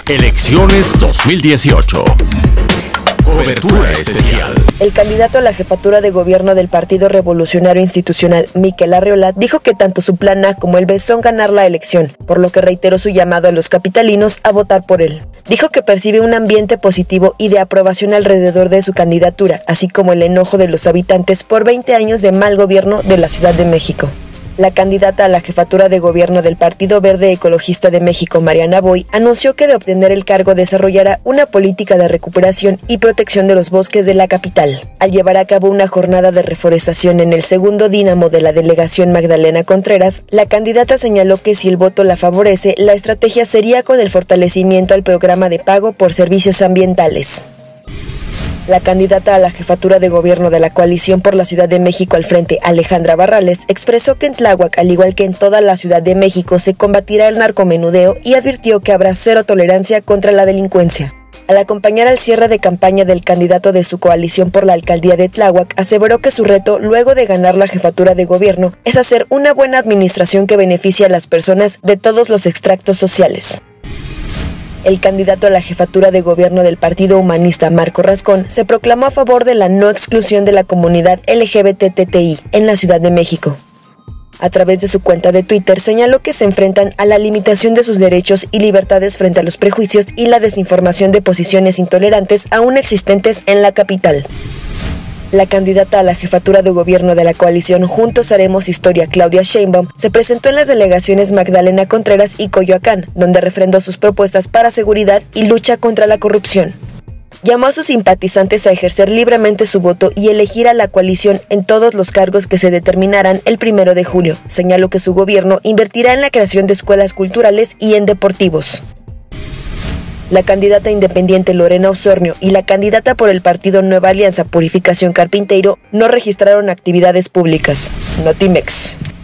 Elecciones 2018. Cobertura especial. El candidato a la jefatura de gobierno del Partido Revolucionario Institucional, Miquel Arriola, dijo que tanto su plan A como el B son ganar la elección, por lo que reiteró su llamado a los capitalinos a votar por él. Dijo que percibe un ambiente positivo y de aprobación alrededor de su candidatura, así como el enojo de los habitantes por 20 años de mal gobierno de la Ciudad de México. La candidata a la jefatura de gobierno del Partido Verde Ecologista de México, Mariana Boy, anunció que de obtener el cargo desarrollará una política de recuperación y protección de los bosques de la capital. Al llevar a cabo una jornada de reforestación en el segundo dínamo de la delegación Magdalena Contreras, la candidata señaló que si el voto la favorece, la estrategia sería con el fortalecimiento al programa de pago por servicios ambientales. La candidata a la jefatura de gobierno de la coalición por la Ciudad de México al frente, Alejandra Barrales, expresó que en Tláhuac, al igual que en toda la Ciudad de México, se combatirá el narcomenudeo y advirtió que habrá cero tolerancia contra la delincuencia. Al acompañar al cierre de campaña del candidato de su coalición por la alcaldía de Tláhuac, aseveró que su reto, luego de ganar la jefatura de gobierno, es hacer una buena administración que beneficie a las personas de todos los extractos sociales. El candidato a la jefatura de gobierno del Partido Humanista, Marco Rascón, se proclamó a favor de la no exclusión de la comunidad LGBTTI en la Ciudad de México. A través de su cuenta de Twitter señaló que se enfrentan a la limitación de sus derechos y libertades frente a los prejuicios y la desinformación de posiciones intolerantes aún existentes en la capital. La candidata a la jefatura de gobierno de la coalición Juntos Haremos Historia, Claudia Sheinbaum, se presentó en las delegaciones Magdalena Contreras y Coyoacán, donde refrendó sus propuestas para seguridad y lucha contra la corrupción. Llamó a sus simpatizantes a ejercer libremente su voto y elegir a la coalición en todos los cargos que se determinarán el 1 de julio. Señaló que su gobierno invertirá en la creación de escuelas culturales y en deportivos. La candidata independiente Lorena Osornio y la candidata por el partido Nueva Alianza Purificación Carpinteiro no registraron actividades públicas. Notimex.